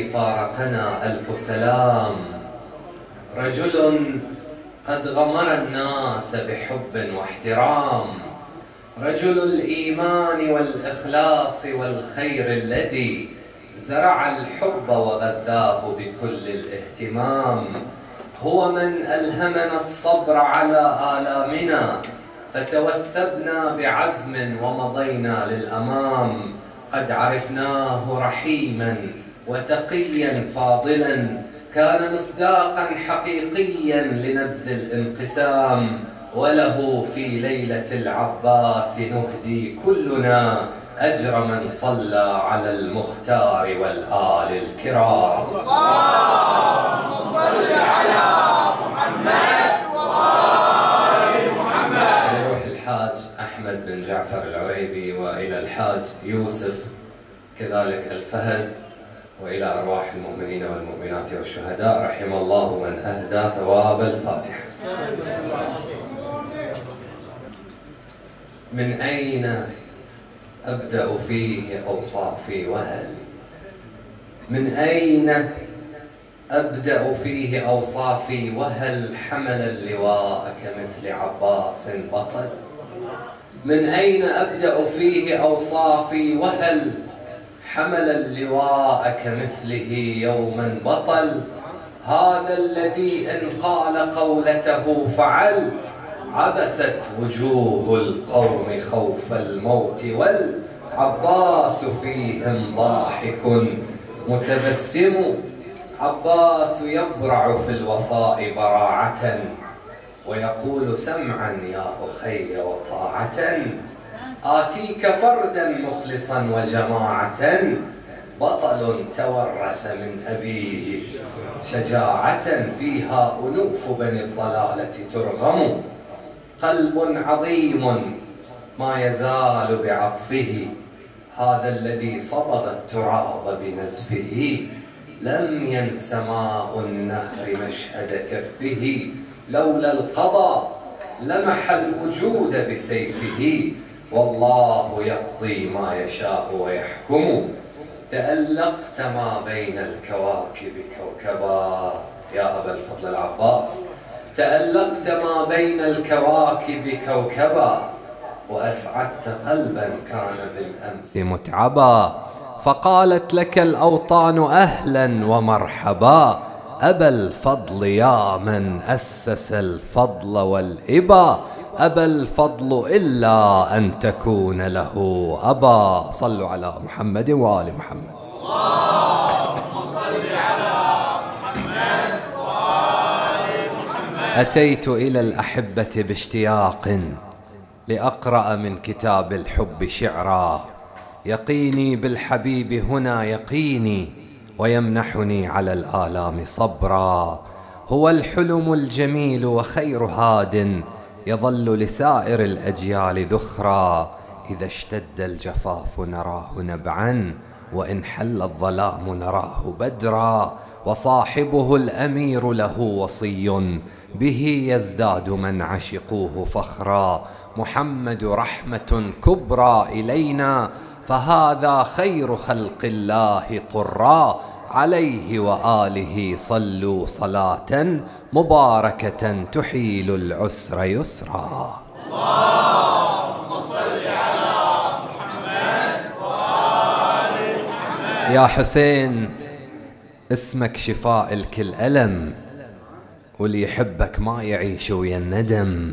فارقنا ألف سلام، رجل قد غمر الناس بحب واحترام، رجل الإيمان والإخلاص والخير الذي زرع الحب وغذاه بكل الاهتمام، هو من ألهمنا الصبر على آلامنا فتوثبنا بعزم ومضينا للأمام، قد عرفناه رحيما وتقيا فاضلا، كان مصداقا حقيقيا لنبذ الانقسام، وله في ليلة العباس نهدي كلنا أجر من صلى على المختار والآل الكرام. اللهم صل على محمد وآل محمد. لروح الحاج أحمد بن جعفر العريبي، وإلى الحاج يوسف كذلك الفهد، وإلى أرواح المؤمنين والمؤمنات والشهداء، رحم الله من أهدى ثواب الفاتحة. من أين أبدأ فيه أوصافي وهل؟ من أين أبدأ فيه أوصافي وهل حمل اللواء كمثل عباس بطل؟ من أين أبدأ فيه أوصافي وهل حمل اللواء كمثله يوما بطل؟ هذا الذي إن قال قولته فعل، عبست وجوه القوم خوف الموت، والعباس فيهم ضاحك متبسم. عباس يبرع في الوفاء براعة، ويقول سمعا يا أخي وطاعة، آتيك فردا مخلصا وجماعة، بطل تورث من أبيه شجاعة، فيها أنوف بني الضلالة ترغم، قلب عظيم ما يزال بعطفه، هذا الذي صبغ التراب بنزفه، لم ينس ماء النهر مشهد كفه، لولا القضاء لمح الوجود بسيفه، والله يقضي ما يشاء ويحكم. تألقت ما بين الكواكب كوكبا يا أبا الفضل العباس، تألقت ما بين الكواكب كوكبا، وأسعدت قلبا كان بالأمس متعبا، فقالت لك الأوطان أهلا ومرحبا، أبا الفضل يا من أسس الفضل والإبا، أبا الفضل إلا أن تكون له أبا. صلوا على محمد وآل محمد. اللهم صل على محمد وآل محمد. أتيت إلى الأحبة باشتياق لأقرأ من كتاب الحب شعرا، يقيني بالحبيب هنا يقيني، ويمنحني على الآلام صبرا، هو الحلم الجميل وخير هاد، يظل لسائر الأجيال ذخرا، إذا اشتد الجفاف نراه نبعا، وإن حل الظلام نراه بدرا، وصاحبه الأمير له وصي، به يزداد من عشقوه فخرا، محمد رحمة كبرى إلينا، فهذا خير خلق الله طرا، عليه وآله صلوا صلاة مباركة تحيل العسر يسرا. اللهم صل على محمد وآل محمد. يا حسين اسمك شفاء الكل ألم، واللي يحبك ما يعيش ويا الندم،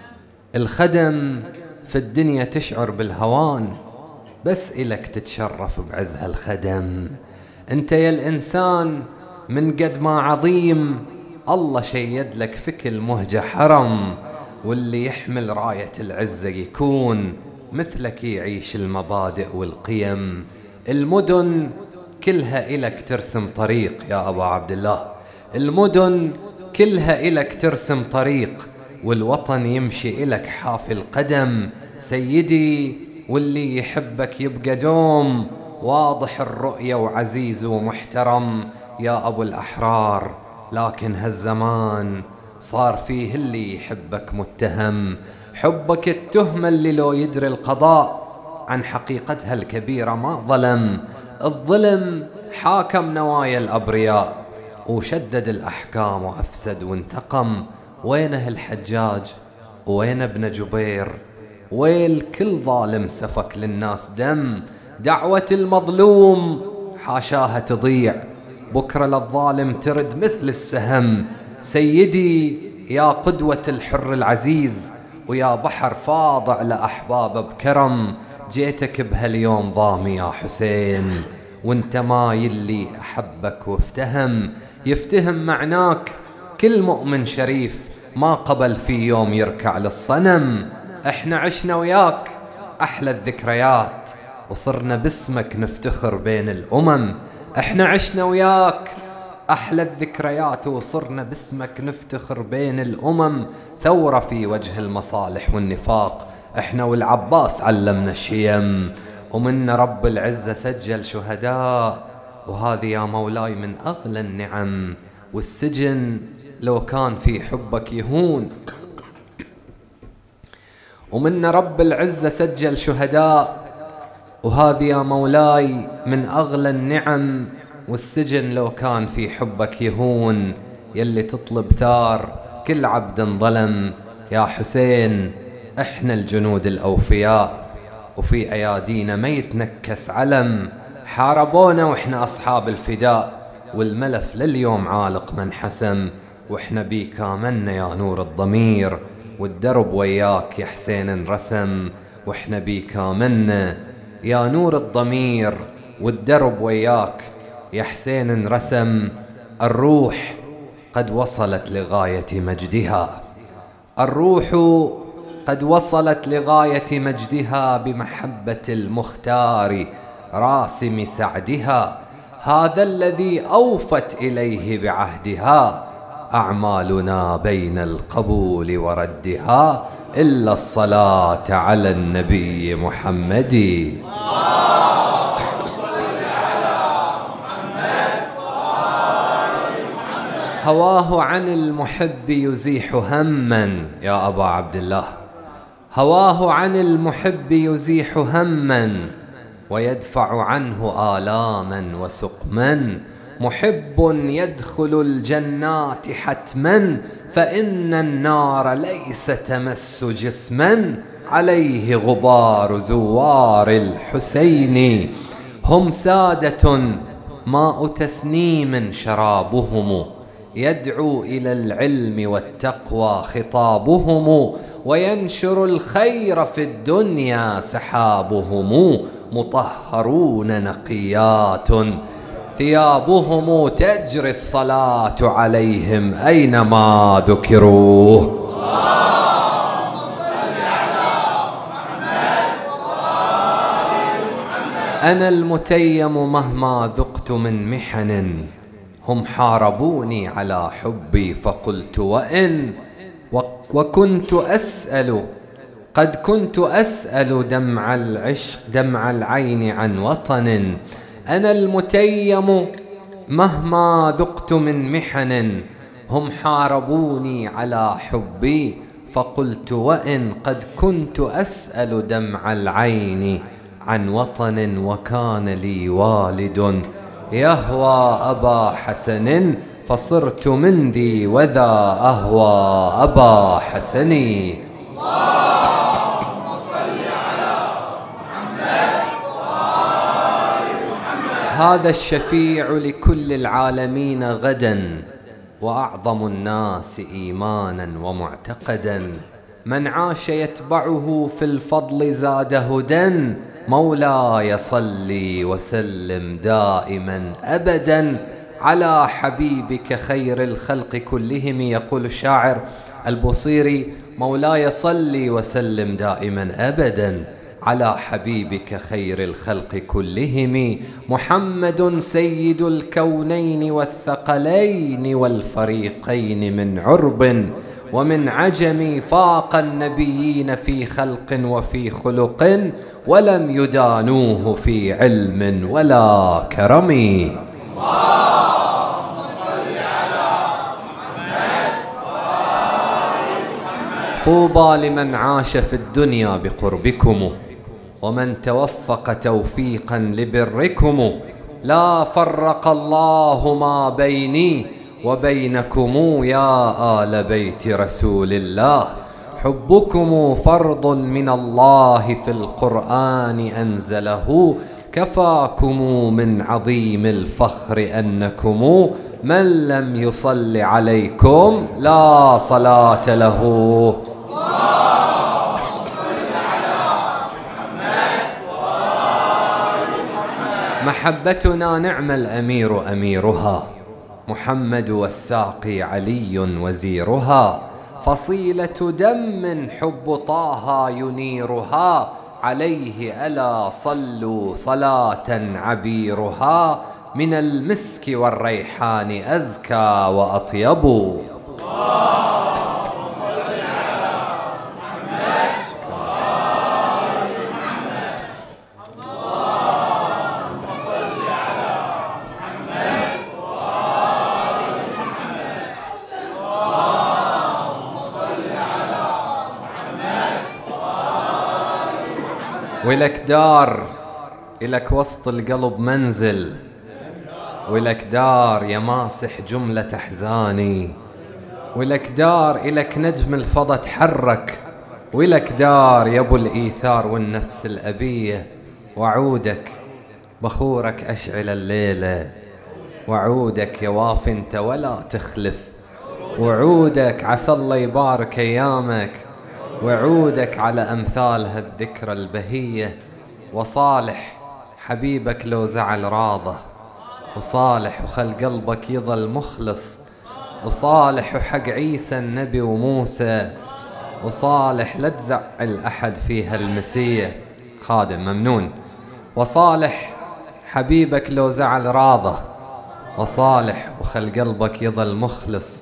الخدم في الدنيا تشعر بالهوان، بس إلك تتشرف بعز هالخدم، انت يا الإنسان من قد ما عظيم، الله شيد لك في كل مهجة حرم، واللي يحمل راية العزة يكون مثلك يعيش المبادئ والقيم، المدن كلها إلك ترسم طريق يا أبا عبد الله، المدن كلها إلك ترسم طريق، والوطن يمشي إلك حافي القدم، سيدي واللي يحبك يبقى دوم، واضح الرؤية وعزيز ومحترم يا أبو الأحرار، لكن هالزمان صار فيه اللي يحبك متهم، حبك التهمة اللي لو يدري القضاء عن حقيقتها الكبيرة ما ظلم، الظلم حاكم نوايا الأبرياء وشدد الأحكام وأفسد وانتقم. وينه الحجاج وين ابن جبير؟ ويل كل ظالم سفك للناس دم. دعوة المظلوم حاشاها تضيع، بكرة للظالم ترد مثل السهم. سيدي يا قدوة الحر العزيز، ويا بحر فاضع لأحباب بكرم، جيتك بهاليوم ضامي يا حسين، وانت ما يلي أحبك وافتهم. يفتهم معناك كل مؤمن شريف ما قبل في يوم يركع للصنم. احنا عشنا وياك أحلى الذكريات، وصرنا باسمك نفتخر بين الأمم. احنا عشنا وياك أحلى الذكريات، وصرنا باسمك نفتخر بين الأمم. ثورة في وجه المصالح والنفاق، احنا والعباس علمنا الشيم، ومنا رب العزة سجل شهداء. وهذه يا مولاي من أغلى النعم، والسجن لو كان في حبك يهون. ومنا رب العزة سجل شهداء، وهذه يا مولاي من أغلى النعم، والسجن لو كان في حبك يهون. يلي تطلب ثار كل عبد ظلم، يا حسين احنا الجنود الأوفياء، وفي أيادينا ما يتنكس علم. حاربونا واحنا أصحاب الفداء، والملف لليوم عالق من حسم. واحنا بيك آمنا يا نور الضمير، والدرب وياك يا حسين انرسم. واحنا بيك آمنا يا نور الضمير، والدرب وياك يا حسين انرسم. الروح قد وصلت لغاية مجدها، الروح قد وصلت لغاية مجدها، بمحبة المختار راسم سعدها. هذا الذي أوفت إليه بعهدها، أعمالنا بين القبول وردها، إلا الصلاة على النبي محمد. هواه عن المحب يزيح هما، يا أبا عبد الله، هواه عن المحب يزيح هما، ويدفع عنه آلاما وسقما. محب يدخل الجنات حتما، فإن النار ليس تمس جسما. عليه غبار زوار الحسين، هم سادة ماء تسنيم شرابهم، يدعو إلى العلم والتقوى خطابهم، وينشر الخير في الدنيا سحابهم. مطهرون نقيات ثيابهم، تجري الصلاة عليهم أينما ذكروا. اللهم صل على محمد وآل محمد. أنا المتيم مهما ذقت من محن، هم حاربوني على حبي فقلت وإن. وكنت أسأل، قد كنت أسأل دمع العشق دمع العين عن وطن. أنا المتيم مهما ذقت من محن، هم حاربوني على حبي فقلت وإن. قد كنت أسأل دمع العين عن وطن، وكان لي والد يهوى أبا حسن، فصرت من ذي وذا أهوى أبا حسن. اللهم صل على محمد وآل محمد. هذا الشفيع لكل العالمين غدا، وأعظم الناس إيمانا ومعتقدا، من عاش يتبعه في الفضل زاد هدى. مولاي صلي وسلم دائما أبدا على حبيبك خير الخلق كلهم. يقول الشاعر البوصيري: مولاي صلي وسلم دائما أبدا على حبيبك خير الخلق كلهم. محمد سيد الكونين والثقلين والفريقين، من عرب ومن عجم، فاق النبيين في خلق وفي خلق، ولم يدانوه في علم ولا كرم. اللهم صل على محمد وآل محمد. طوبى لمن عاش في الدنيا بقربكم، ومن توفق توفيقا لبركم، لا فرق الله ما بيني وبينكم يا آل بيت رسول الله. حبكم فرض من الله في القرآن أنزله، كفاكم من عظيم الفخر أنكم من لم يصل عليكم لا صلاة له. محبتنا نعم الأمير أميرها، محمد والساقي علي وزيرها، فصيلة دم حب طه ينيرها، عليه ألا صلوا صلاة عبيرها، من المسك والريحان أزكى وأطيب. ولك دار إلك وسط القلب منزل، ولك دار يا ماسح جملة أحزاني، ولك دار إلك نجم الفضا تحرك، ولك دار يا أبو الإيثار والنفس الأبية، وعودك بخورك أشعل الليلة، وعودك يا واف انت ولا تخلف، وعودك عسى الله يبارك أيامك، وعودك على أمثال هالذكرى البهية. وصالح حبيبك لو زعل راضه، وصالح وخل قلبك يظل مخلص، وصالح وحق عيسى النبي وموسى، وصالح لا تزعل أحد فيها المسية. خادم ممنون. وصالح حبيبك لو زعل راضه، وصالح وخل قلبك يظل مخلص،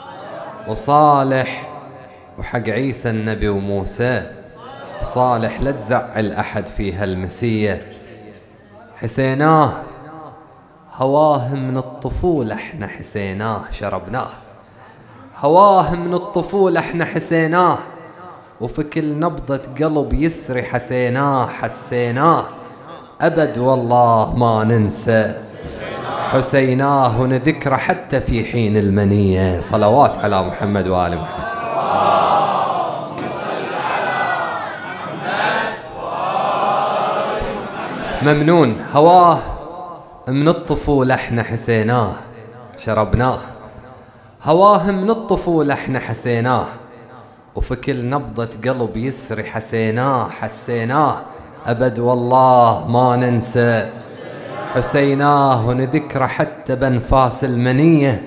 وصالح وحق عيسى النبي وموسى، صالح لا تزعل أحد فيها المسية. حسيناه هواه من الطفولة احنا حسيناه شربناه، هواه من الطفولة احنا حسيناه، وفي كل نبضة قلب يسري حسيناه حسيناه، أبد والله ما ننسى حسيناه ونذكره حتى في حين المنية. صلوات على محمد وآل محمد. ممنون. هواه من الطفولة احنا حسيناه شربناه، هواه من الطفولة احنا حسيناه، وفي كل نبضة قلب يسري حسيناه حسيناه، أبد والله ما ننسى حسيناه ونذكره حتى بأنفاس المنية.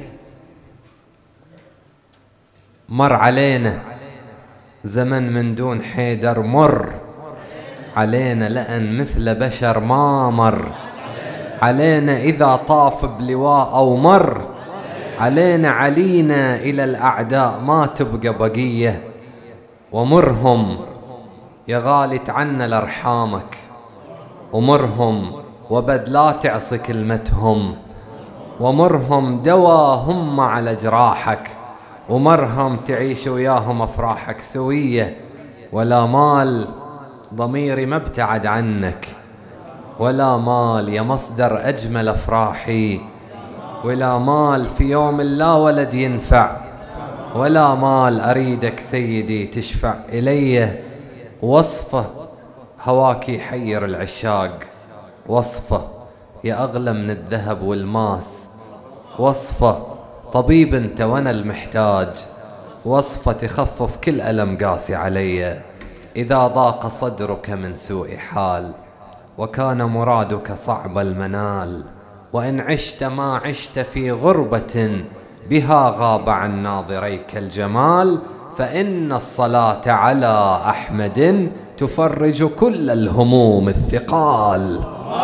مر علينا زمن من دون حيدر، مر علينا لأن مثل بشر ما مر علينا، إذا طاف بلواء أو مر علينا علينا إلى الأعداء ما تبقى بقية. ومرهم يا غالي تعنا لأرحامك، ومرهم وبد لا تعصي كلمتهم، ومرهم دواهم على جراحك، ومرهم تعيش وياهم أفراحك سوية. ولا مال ضميري ما ابتعد عنك، ولا مال يا مصدر أجمل أفراحي، ولا مال في يوم لا ولد ينفع، ولا مال أريدك سيدي تشفع إلي. وصفه هواك يحير العشاق، وصفه يا أغلى من الذهب والماس، وصفه طبيب انت وانا المحتاج، وصفه تخفف كل ألم قاسي علي. إذا ضاق صدرك من سوء حال، وكان مرادك صعب المنال، وإن عشت ما عشت في غربة بها غاب عن ناظريك الجمال، فإن الصلاة على أحمد تفرج كل الهموم الثقال.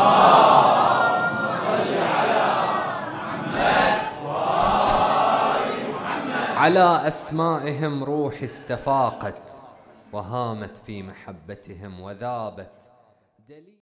على أسمائهم روحي استفاقت، وهامت في محبتهم وذابت.